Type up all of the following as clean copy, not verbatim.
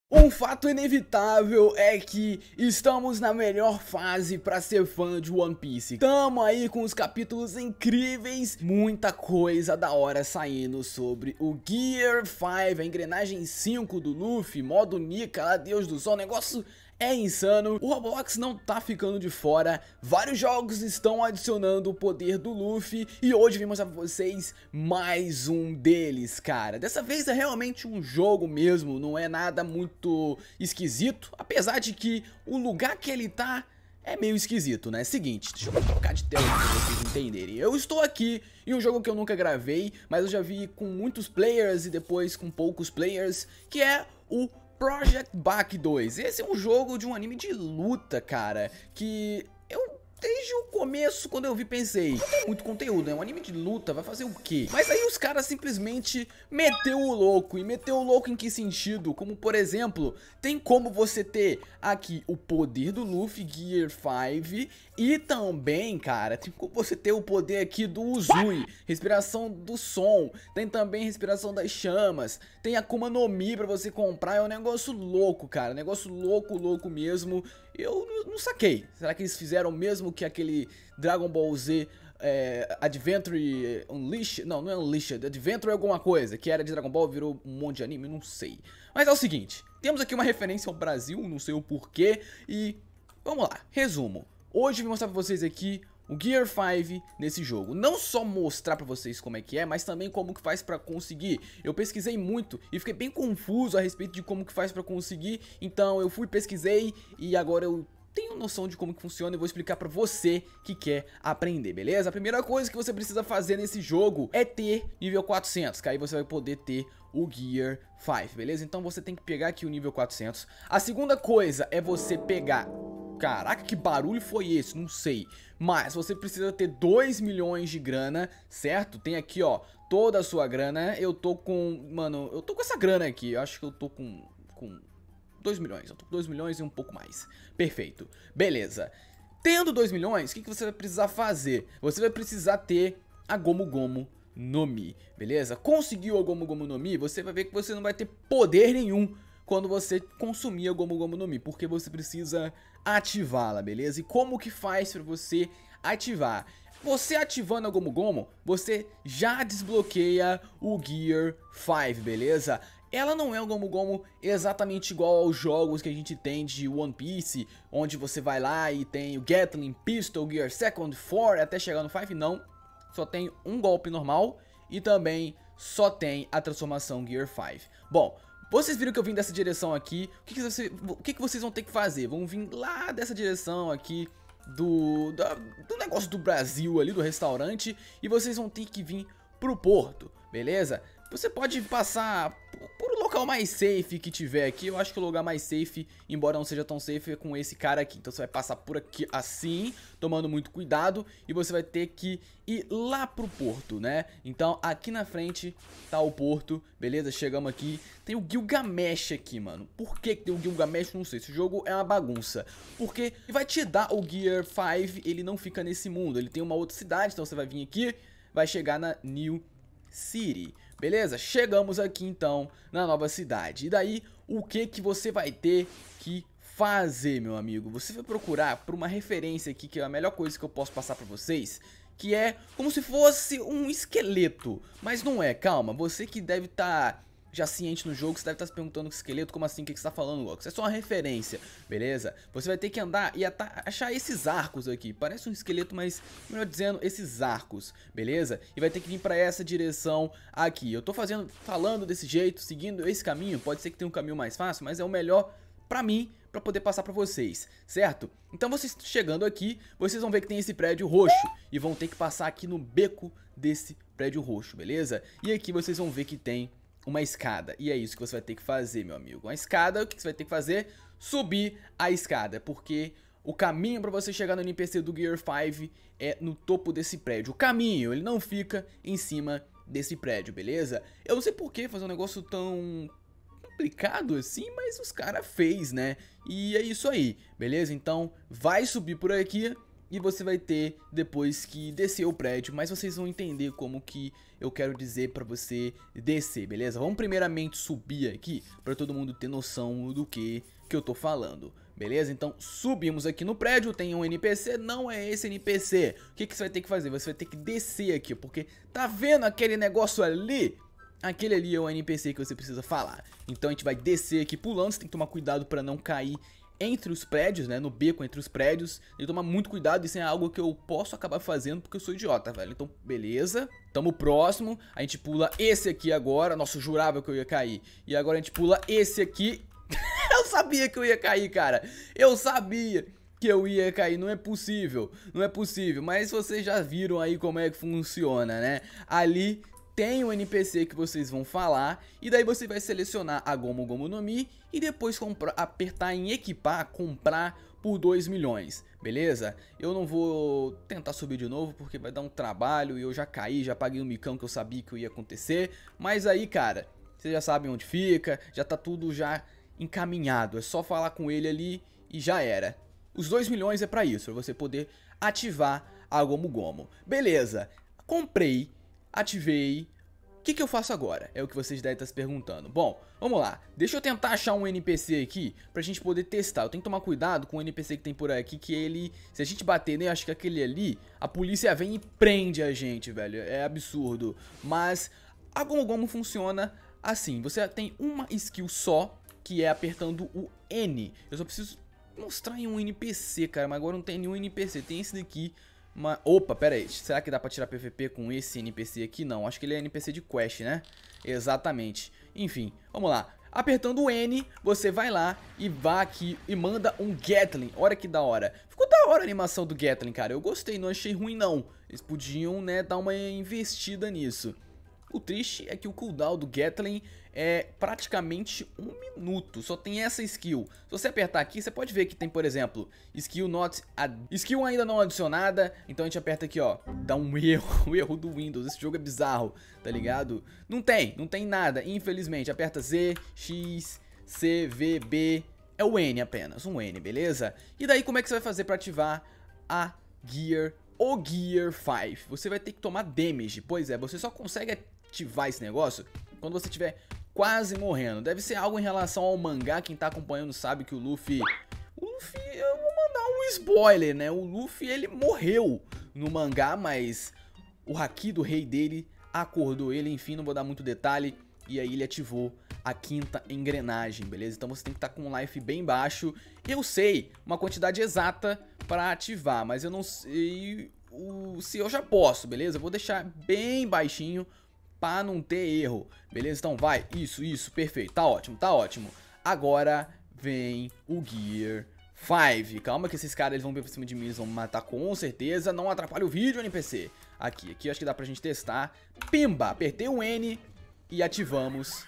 Um fato inevitável é que estamos na melhor fase para ser fã de One Piece. Tamo aí com os capítulos incríveis, muita coisa da hora saindo sobre o Gear 5, a engrenagem 5 do Luffy, modo Nika, lá Deus do Sol, o negócio é insano. O Roblox não tá ficando de fora, vários jogos estão adicionando o poder do Luffy e hoje vim mostrar pra vocês mais um deles, cara. Dessa vez é realmente um jogo mesmo, não é nada muito esquisito, apesar de que o lugar que ele tá é meio esquisito, né? Seguinte, deixa eu trocar de tela pra vocês entenderem. Eu estou aqui em um jogo que eu nunca gravei, mas eu já vi com muitos players e depois com poucos players, que é o Project Bach 2. Esse é um jogo de um anime de luta, cara, que eu desde o começo, quando eu vi, pensei, não tem muito conteúdo, é um anime de luta, vai fazer o quê? Mas aí os caras simplesmente meteu o louco. E meteu o louco em que sentido? Como, por exemplo, tem como você ter aqui o poder do Luffy, Gear 5, e também, cara, tem como você ter o poder aqui do Uzui, respiração do som, tem também respiração das chamas, tem Akuma no Mi pra você comprar, é um negócio louco, cara, negócio louco mesmo. Eu não saquei, será que eles fizeram mesmo que aquele Dragon Ball Z Adventure Unleashed, não é Unleashed, Adventure alguma coisa, que era de Dragon Ball, virou um monte de anime, não sei. Mas é o seguinte, temos aqui uma referência ao Brasil, não sei o porquê, e vamos lá, resumo. Hoje eu vou mostrar pra vocês aqui o Gear 5 nesse jogo. Não só mostrar pra vocês como é que é, mas também como que faz pra conseguir. Eu pesquisei muito e fiquei bem confuso a respeito de como que faz pra conseguir. Então eu fui, pesquisei e agora eu tenho noção de como que funciona e vou explicar pra você que quer aprender, beleza? A primeira coisa que você precisa fazer nesse jogo é ter nível 400, que aí você vai poder ter o Gear 5, beleza? Então você tem que pegar aqui o nível 400. A segunda coisa é você pegar... Caraca, que barulho foi esse? Não sei. Mas você precisa ter 2 milhões de grana, certo? Tem aqui, ó, toda a sua grana. Eu tô com... Mano, eu tô com essa grana aqui. Eu acho que eu tô com 2 milhões. Eu tô com 2 milhões e um pouco mais. Perfeito. Beleza. Tendo 2 milhões, o que você vai precisar fazer? Você vai precisar ter a Gomu Gomu no Mi, beleza? Conseguiu a Gomu Gomu no Mi, você vai ver que você não vai ter poder nenhum quando você consumir a Gomu Gomu no Mi, porque você precisa ativá-la, beleza? E como que faz pra você ativar? Você ativando a Gomu Gomu, você já desbloqueia o Gear 5, beleza? Ela não é um Gomu Gomu exatamente igual aos jogos que a gente tem de One Piece, onde você vai lá e tem o Gatling, Pistol, Gear 2, 4, até chegar no 5, não. Só tem um golpe normal e também só tem a transformação Gear 5. Bom, vocês viram que eu vim dessa direção aqui, o que vocês vão ter que fazer? Vão vir lá dessa direção aqui do negócio do Brasil ali, do restaurante, e vocês vão ter que vir pro porto, beleza? Você pode passar por um local mais safe que tiver aqui. Eu acho que o lugar mais safe, embora não seja tão safe, é com esse cara aqui. Então você vai passar por aqui assim, tomando muito cuidado, e você vai ter que ir lá pro porto, né? Então aqui na frente tá o porto, beleza? Chegamos aqui. Tem o Gilgamesh aqui, mano. Por que tem o Gilgamesh? Não sei. Esse jogo é uma bagunça. Porque vai te dar o Gear 5, ele não fica nesse mundo. Ele tem uma outra cidade, então você vai vir aqui, vai chegar na New City. Beleza? Chegamos aqui então na nova cidade. E daí, o que você vai ter que fazer, meu amigo? Você vai procurar por uma referência aqui, que é a melhor coisa que eu posso passar pra vocês, que é como se fosse um esqueleto. Mas não é, calma. Você que deve estar já ciente no jogo, você deve estar se perguntando que esqueleto, como assim, o que você está falando, Lux? É só uma referência, beleza? Você vai ter que andar e achar esses arcos aqui. Parece um esqueleto, mas, melhor dizendo, esses arcos, beleza? E vai ter que vir para essa direção aqui. Eu tô falando desse jeito, seguindo esse caminho. Pode ser que tenha um caminho mais fácil, mas é o melhor pra mim, pra poder passar pra vocês, certo? Então vocês chegando aqui, vocês vão ver que tem esse prédio roxo e vão ter que passar aqui no beco desse prédio roxo, beleza? E aqui vocês vão ver que tem uma escada, e é isso que você vai ter que fazer, meu amigo. Uma escada, o que você vai ter que fazer? Subir a escada, porque o caminho para você chegar no NPC do Gear 5 é no topo desse prédio. O caminho, ele não fica em cima desse prédio, beleza? Eu não sei por que fazer um negócio tão complicado assim, mas os caras fez, né? E é isso aí, beleza? Então vai subir por aqui e você vai ter depois que descer o prédio, mas vocês vão entender como que eu quero dizer pra você descer, beleza? Vamos primeiramente subir aqui pra todo mundo ter noção do que eu tô falando, beleza? Então subimos aqui no prédio, tem um NPC, não é esse NPC. O que você vai ter que fazer? Você vai ter que descer aqui, porque tá vendo aquele negócio ali? Aquele ali é o NPC que você precisa falar. Então a gente vai descer aqui pulando, você tem que tomar cuidado pra não cair entre os prédios, né, no beco entre os prédios. Tem que tomar muito cuidado, isso é algo que eu posso acabar fazendo porque eu sou idiota, velho. Então, beleza, tamo próximo. A gente pula esse aqui agora. Nossa, eu jurava que eu ia cair. E agora a gente pula esse aqui. Eu sabia que eu ia cair, cara. Eu sabia que eu ia cair, não é possível. Não é possível, mas vocês já viram aí como é que funciona, né? Ali tem um NPC que vocês vão falar, e daí você vai selecionar a Gomu Gomu no Mi e depois apertar em equipar, comprar por 2 milhões, beleza? Eu não vou tentar subir de novo porque vai dar um trabalho e eu já caí, já paguei um micão que eu sabia que ia acontecer. Mas aí, cara, vocês já sabem onde fica, já tá tudo já encaminhado, é só falar com ele ali e já era. Os 2 milhões é pra isso, pra você poder ativar a Gomu Gomu. Beleza, comprei. Ativei. O que eu faço agora? É o que vocês devem estar se perguntando. Bom, vamos lá. Deixa eu tentar achar um NPC aqui pra gente poder testar. Eu tenho que tomar cuidado com o NPC que tem por aqui, que ele... Se a gente bater, né, acho que aquele ali, a polícia vem e prende a gente, velho. É absurdo. Mas a Gomu Gomu funciona assim. Você tem uma skill só, que é apertando o N. Eu só preciso mostrar em um NPC, cara. Mas agora não tem nenhum NPC. Tem esse daqui. Opa, pera aí, será que dá pra tirar PVP com esse NPC aqui? Não, acho que ele é NPC de quest, né? Exatamente. Enfim, vamos lá. Apertando o N, você vai lá e vai aqui e manda um Gatling. Olha que da hora. Ficou da hora a animação do Gatling, cara. Eu gostei, não achei ruim não. Eles podiam, né, dar uma investida nisso. O triste é que o cooldown do Gatling é praticamente 1 minuto, só tem essa skill. Se você apertar aqui, você pode ver que tem, por exemplo, skill ainda não adicionada. Então a gente aperta aqui, ó, dá um erro, o erro do Windows. Esse jogo é bizarro, tá ligado? Não tem nada, infelizmente. Aperta Z, X, C, V, B, é o N apenas, um N, beleza? E daí como é que você vai fazer pra ativar o Gear 5? Você vai ter que tomar damage, pois é, você só consegue ativar esse negócio quando você estiver quase morrendo. Deve ser algo em relação ao mangá. Quem tá acompanhando sabe que o Luffy, eu vou mandar um spoiler, né? O Luffy, ele morreu no mangá, mas o haki do rei dele acordou ele. Enfim, não vou dar muito detalhe. E aí ele ativou a 5ª engrenagem, beleza? Então você tem que estar com um life bem baixo. Eu sei uma quantidade exata para ativar, mas eu não sei se eu já posso, beleza? Eu vou deixar bem baixinho pra não ter erro, beleza? Então vai, isso, perfeito, tá ótimo. Agora vem o Gear 5. Calma que esses caras eles vão vir pra cima de mim, eles vão me matar com certeza. Não atrapalha o vídeo, NPC. Aqui acho que dá pra gente testar. Pimba, apertei o N e ativamos.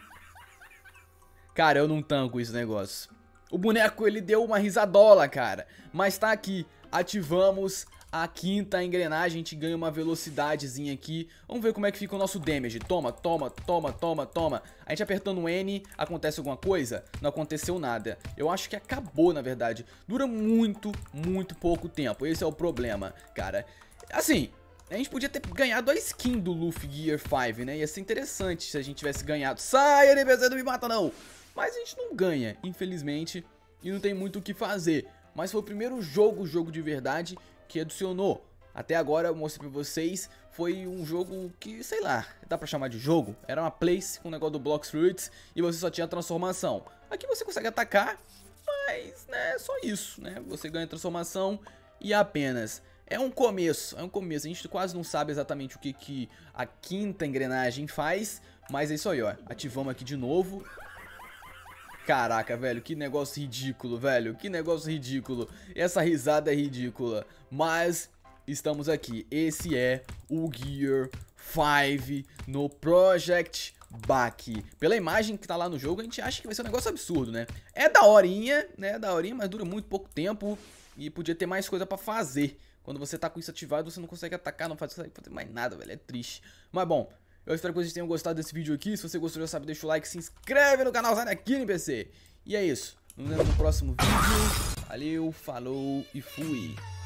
Cara, eu não tanco esse negócio. O boneco, ele deu uma risadola, cara. Mas tá aqui, ativamos a 5ª engrenagem, a gente ganha uma velocidadezinha aqui. Vamos ver como é que fica o nosso damage. Toma. A gente apertando o N, acontece alguma coisa? Não aconteceu nada. Eu acho que acabou, na verdade. Dura muito pouco tempo. Esse é o problema, cara. Assim, a gente podia ter ganhado a skin do Luffy Gear 5, né? Ia ser interessante se a gente tivesse ganhado. Sai, NPC, não me mata não! Mas a gente não ganha, infelizmente. E não tem muito o que fazer. Mas foi o primeiro jogo de verdade que adicionou. Até agora eu mostrei pra vocês, foi um jogo que, sei lá, dá pra chamar de jogo? Era uma place com o negócio do Blox Fruits e você só tinha transformação. Aqui você consegue atacar, mas, né, só isso, né? Você ganha transformação e apenas. É um começo, a gente quase não sabe exatamente o que a 5ª engrenagem faz, mas é isso aí, ó. Ativamos aqui de novo. Caraca, velho, que negócio ridículo, velho, que negócio ridículo. Essa risada é ridícula, mas estamos aqui. Esse é o Gear 5 no Project Baki. Pela imagem que tá lá no jogo, a gente acha que vai ser um negócio absurdo, né? É daorinha, né? Daorinha, mas dura muito pouco tempo e podia ter mais coisa pra fazer. Quando você tá com isso ativado, você não consegue atacar, não consegue fazer mais nada, velho, é triste. Mas bom, eu espero que vocês tenham gostado desse vídeo aqui. Se você gostou, já sabe, deixa o like, se inscreve no canal, sai daqui, NPC. E é isso, nos vemos no próximo vídeo. Valeu, falou e fui.